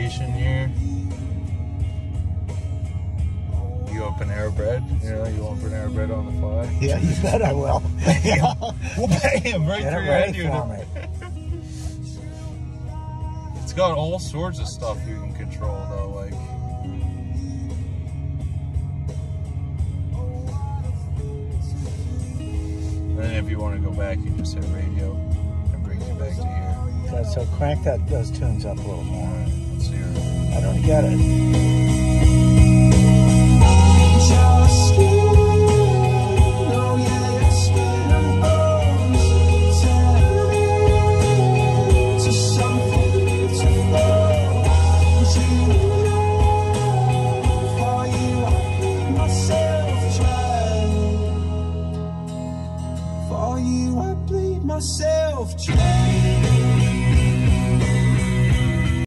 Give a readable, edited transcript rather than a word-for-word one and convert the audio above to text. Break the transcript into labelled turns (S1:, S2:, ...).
S1: station here. You want Panera Bread? You know, you want Panera Bread on the fly?
S2: Yeah, you bet I will. Yeah.
S1: We'll pay him right
S2: Get it
S1: through
S2: ready
S1: your
S2: for
S1: head.
S2: me.
S1: It's got all sorts of stuff you can control though, like and then if you want to go back, you just hit radio and brings you back to here.
S2: Yeah, so crank those tunes up a little more.
S1: Alright, let's hear it.
S2: I don't get it.
S3: For you, I bleed myself dry.